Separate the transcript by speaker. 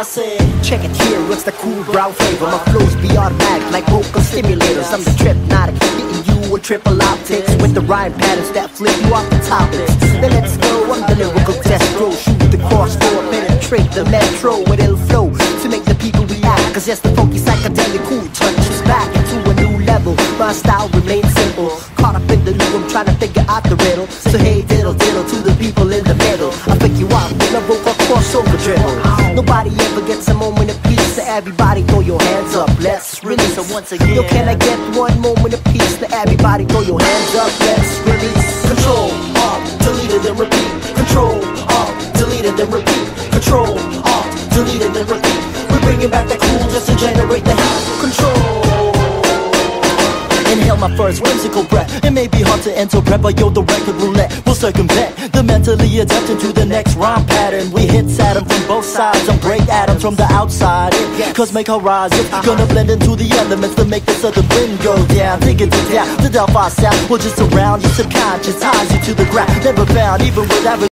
Speaker 1: said, check it here, what's the cool brown flavor? My flows be automatic like vocal stimulators. I'm the Tripnotic, hitting you with triple optics with the rhyme patterns that flip you off the topics. Then let's go, I'm the lyrical destro. Shoot the cross door, penetrate the metro with ill flow to make the people react. Cause yes, the funky psychedelic cool touches back into a new level. My style remains simple, caught up in the loop, I'm trying to figure out the riddle. So hey diddle diddle to the people in the middle, I pick you up with a vocal crossover dribble. Nobody ever gets a moment of peace, so everybody throw your hands up, let's release. So once again, yo, can I get one moment of peace? So everybody throw your hands up, let's release. Control, Alt, delete it and repeat. Control, Alt, delete it and repeat. Control, Alt, delete it and repeat. We're bringing back the cool just to generate the heat. Control. Inhale my first whimsical breath. It may be hard to interpret, but yo, the record roulette will circumvent the mentally adapting to the next rhyme pattern. We hit Saturn from both sides and break atoms from the outside. Cosmic horizon, gonna blend into the elements to make this other wind go down. Digging it down, the Delphi sound will just surround your subconscious, ties you to the ground. Never found, even without